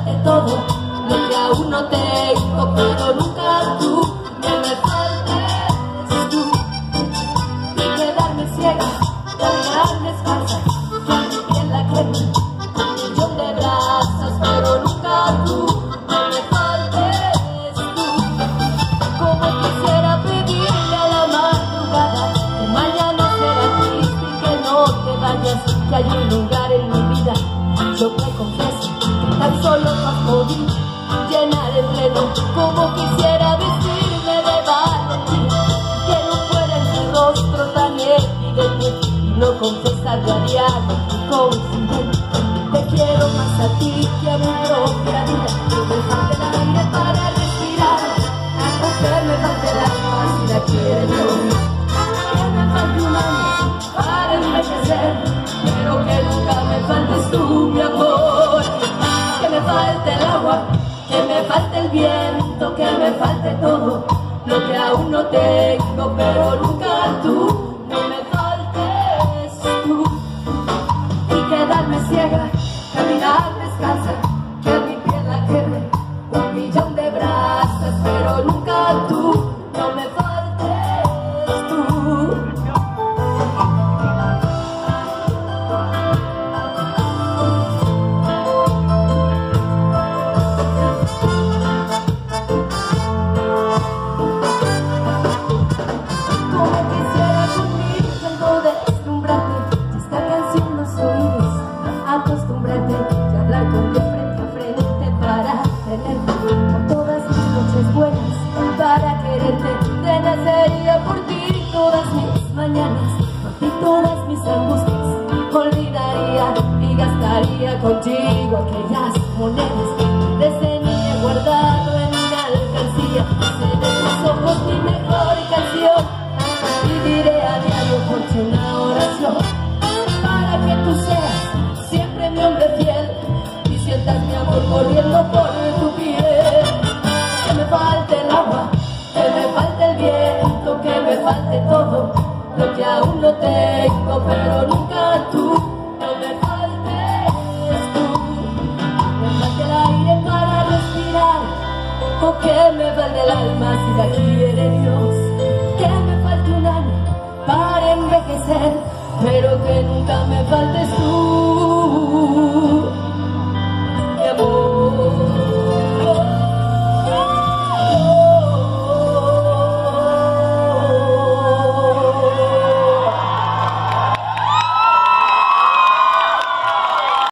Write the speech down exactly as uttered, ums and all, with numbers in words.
falte todo lo que aún no tengo, pero nunca tú, que me faltes tú. Y quedarme ciega, caminar descalza, que mi piel la queme, un millón de brasas, pero nunca tú, que me faltes tú. Como quisiera pedirle a la madrugada que mañana será triste y que no te vayas, que hay un lugar en mi vida, yo te confieso, que tan solo no has podido llenar el pleno. Como quisiera vestirme de valentía, que no fuera en mi rostro tan evidente, y no confesarlo a diario con sentimiento. Te quiero más a ti que a mi propia vida, que me falte el aire para respirar, o que me falte el alma si la quiero, que me falte un año para envejecer, pero que nunca me faltes tú, mi amor. Que me falte el agua, que me falte el viento, que me falte todo lo que aún no tengo, pero nunca tú, no me faltes tú. Y quedarme ciega, caminar descalza, que mi piel la queme, un millón de brasas, pero nunca tú, no me faltes tú. Acostúmbrate a hablar conmigo frente a frente para tenerte por todas mis noches buenas, para quererte. Te nacería por ti todas mis mañanas, por ti todas mis angustias, olvidaría y gastaría contigo aquellas monedas desde niña guardado en una alcancía. Sé de tus ojos mi mejor canción y diré a diario por ti una oración para que tú seas siempre mi hombre fiel y sientas mi amor corriendo por tu piel. Que me falte el agua, que me falte el viento, que me falte todo lo que aún no tengo, pero nunca tú, no me faltes tú. Me falte el aire para respirar, o que me falte el alma si la quiere Dios. Que me falte un año para envejecer, pero que nunca me faltes tú.